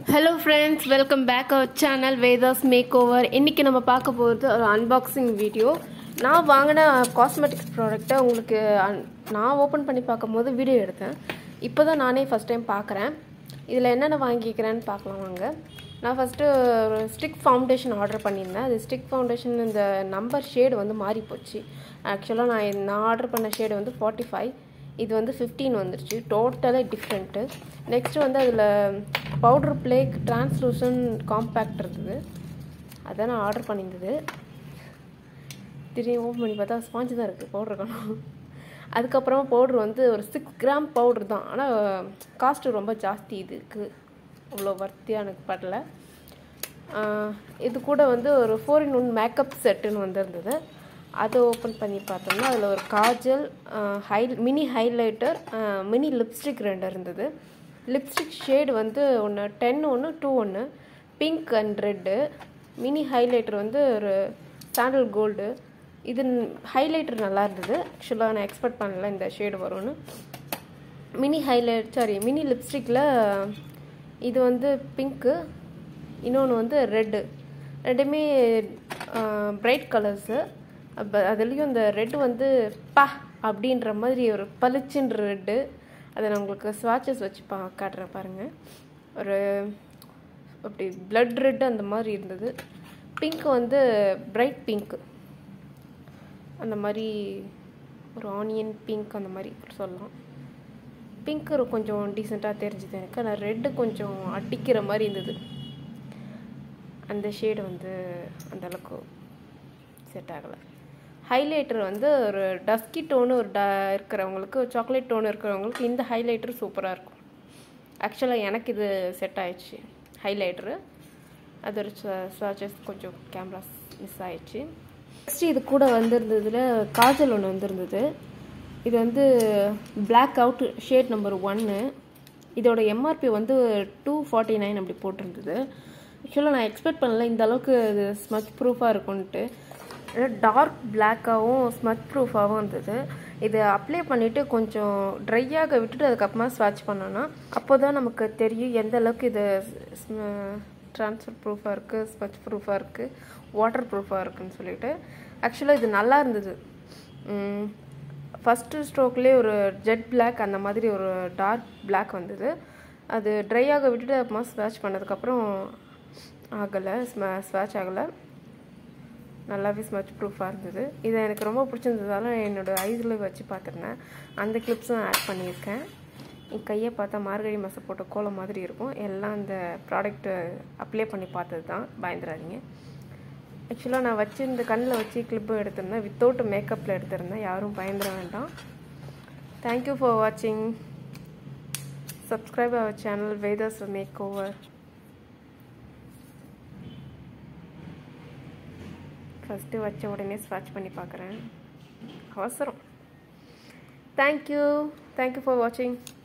Hello friends, welcome back our channel Veda's Makeover. இன்னைக்கு நம்ம பார்க்க போறது ஒரு unboxing வீடியோ. நான் வாங்கின காஸ்மெட்டிக்ஸ் ப்ராடக்ட்டை உங்களுக்கு நான் ஓபன் பண்ணி பார்க்கும்போது வீடியோ எடுத்தேன். இப்போதான் நானே ஃபர்ஸ்ட் டைம் பார்க்கறேன். இதுல என்னென்ன வாங்கிக்கிறேன்னு பார்க்கலாம் வாங்க. நான் ஃபர்ஸ்ட் ஒரு ஸ்டிக் ஃபவுண்டேஷன் ஆர்டர் பண்ணியிருந்தேன். அது ஸ்டிக் ஃபவுண்டேஷன் இந்த நம்பர் ஷேட் வந்து மாறி போச்சு. ஆக்சுவலா நான் ஆர்டர் பண்ண ஷேட் வந்து 45. இது வந்து 15 வந்துருச்சு. டோட்டலா டிஃபரண்ட். நெக்ஸ்ட் வந்து அதுல பவுடர் பிளேக் டிரான்ஸ்லூசன்ட் காம்பாக்ட் இருந்தது. அத நான் ஆர்டர் பண்ணியிருந்தது. திரும்பி ஓபன் பண்ணி பார்த்தா ஸ்பாஞ்ச் தான் இருக்கு, பவுடர் காணோம். அதுக்கு அப்புறம் பவுடர் வந்து ஒரு 6 கிராம் பவுடர் தான். ஆனா காஸ்ட் ரொம்ப ஜாஸ்தி இதுக்கு. அவ்வளோ வர்த்தியா எனக்கு படல. இது கூட வந்து ஒரு 4-in-1 மேக்கப் செட்னு வந்திருந்தது. அதை ஓப்பன் பண்ணி பார்த்தோம்னா அதில் ஒரு kajal, mini highlighter, mini lipstick 2 இருந்தது. லிப்ஸ்டிக் ஷேடு வந்து ஒன்று 10 ஒன்று 2 ஒன்று pink and red. Mini highlighter வந்து ஒரு சாண்டல் கோல்டு. இது ஹைலைட்டர் நல்லா இருந்தது. ஆக்சுவலாக நான் எக்ஸ்பெக்ட் பண்ணல இந்த ஷேடு வரும்னு. மினி லிப்ஸ்டிக்கில் இது வந்து பிங்க்கு, இன்னொன்று வந்து ரெட்டு. ரெண்டுமே பிரைட் கலர்ஸு. அதுலேயும் இந்த ரெட்டு வந்து அப்படின்ற மாதிரி ஒரு பளிச்சுன்ற ரெட்டு. அதை நான் உங்களுக்கு ஸ்வாட்சஸ் வச்சு காட்டுறேன் பாருங்கள். ஒரு அப்படி பிளட் ரெட்டு அந்த மாதிரி இருந்தது. பிங்க் வந்து பிரைட் பிங்க், அந்த மாதிரி ஒரு ஆனியன் பிங்க் அந்த மாதிரி சொல்லலாம். பிங்க் கொஞ்சம் டீசெண்டாக தெரிஞ்சுது எனக்கு. ஆனால் ரெட்டு கொஞ்சம் அடிக்கிற மாதிரி இருந்தது. அந்த ஷேடு வந்து அந்தளவுக்கு செட் ஆகலை. ஹைலைட்டர் வந்து ஒரு டஸ்கி டோனு இருக்கிறவங்களுக்கு, சாக்லேட் டோனு இருக்கிறவங்களுக்கு இந்த ஹைலைட்டர் சூப்பராக இருக்கும். ஆக்சுவலாக எனக்கு இது செட் ஆயிடுச்சு ஹைலைட்டரு. அது ஒரு ஸ்வாட்சஸ் கொஞ்சம் கேமராஸ் மிஸ் ஆயிடுச்சு. நெக்ஸ்ட் இது கூட வந்திருந்ததில் காஜல் ஒன்று வந்திருந்தது. இது வந்து பிளாக் அவுட் ஷேட் நம்பர் 1. இதோட எம்ஆர்பி வந்து 249 அப்படி போட்டிருந்தது. ஆக்சுவலாக நான் எக்ஸ்பெக்ட் பண்ணல இந்த அளவுக்கு இது ஸ்மச் ப்ரூஃபாக இருக்கும்ன்ட்டு. டார்க் பிளாக்காகவும் ஸ்மச் ப்ரூஃபாகவும் இருந்தது. இதை அப்ளை பண்ணிவிட்டு கொஞ்சம் ட்ரையாக விட்டுட்டு அதுக்கப்புறமா ஸ்வாட்ச் பண்ணோன்னா அப்போ தான் நமக்கு தெரியும் எந்த அளவுக்கு இது ட்ரான்ஸ்ஃபர் ப்ரூஃபாக இருக்குது, ஸ்மச் ப்ரூஃபாக இருக்குது, வாட்டர் ப்ரூஃபாக இருக்குதுன்னு சொல்லிட்டு. ஆக்சுவலாக இது நல்லா இருந்தது. ஃபஸ்ட்டு ஸ்ட்ரோக்லேயே ஒரு ஜெட் பிளாக் அந்த மாதிரி ஒரு டார்க் பிளாக் வந்தது. அது ட்ரையாக விட்டுட்டு அப்புறமா ஸ்வாட்ச் பண்ணதுக்கப்புறம் ஆகலை, ஸ்வாட்ச் ஆகலை. நல்லாவே ஸ்மச் ப்ரூஃபாக இருந்தது. இது எனக்கு ரொம்ப பிடிச்சிருந்ததால என்னோடய ஐஸில் வச்சு பார்த்துருந்தேன். அந்த கிளிப்ஸும் ஆட் பண்ணியிருக்கேன். என் கையை பார்த்தா மார்கழி மாதம் போட்ட கோலம் மாதிரி இருக்கும். எல்லாம் இந்த ப்ராடக்ட்டு அப்ளை பண்ணி பார்த்தது தான், பயந்துடாதீங்க. ஆக்சுவலாக நான் வச்சு இந்த கண்ணில் வச்சு கிளிப்பும் எடுத்திருந்தேன். வித்தவுட் மேக்கப்பில் எடுத்திருந்தேன். யாரும் பயந்துட வேண்டாம். தேங்க்யூ ஃபார் வாட்சிங். Subscribe our channel Vedha's makeover. First வச்ச உடனே ஸ்வாட்ச் பண்ணி பார்க்குறேன், அவசரம். தேங்க்யூ ஃபார் வாட்சிங்.